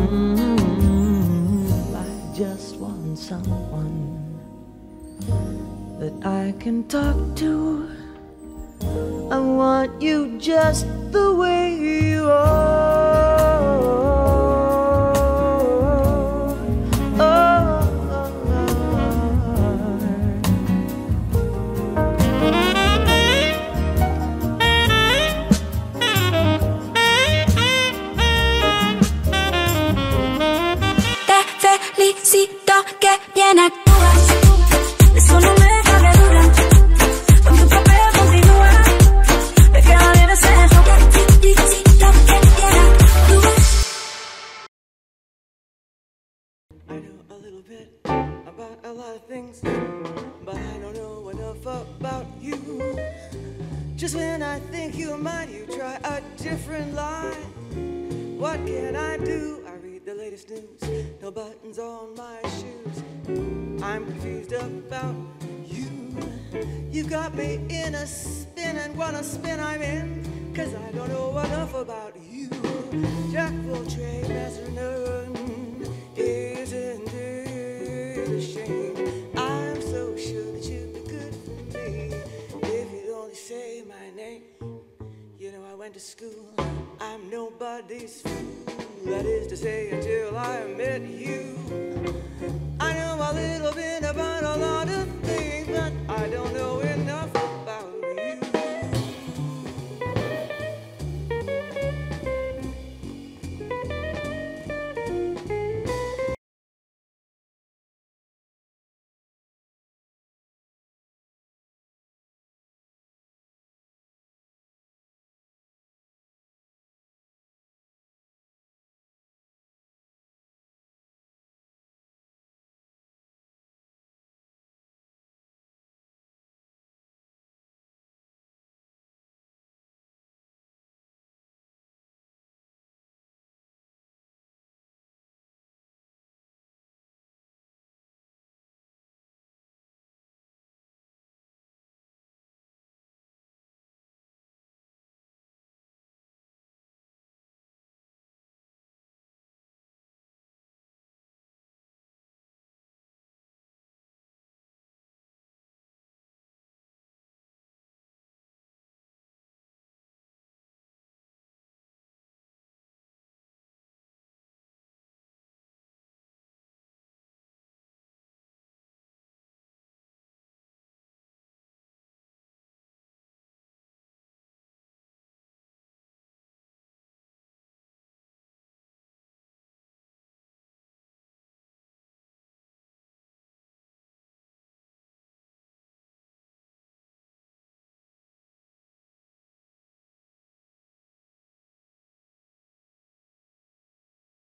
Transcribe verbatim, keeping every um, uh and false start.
Mm-hmm. I just want someone that I can talk to. I want you just the way you are. Oh, te felicito que bien actúas. Eso no me cabe duda. Con tu papel continúa. Me queda bien ese enfoque. Felicito que bien actúas. I know a little bit about a lot of things, but I don't know enough about you. Just when I think you're mine, you try a different line. What can I do? I read the latest news, no buttons on my shoes. I'm confused about you. You got me in a spin, and what a spin I'm in, 'cause I don't know enough about you. Jack will trade master none. Isn't it a shame? I'm so sure that you'd be good for me if you'd only say my name. You know I went to school, I'm nobody's fool. That is to say, until I met you. I know a little bit about a lot of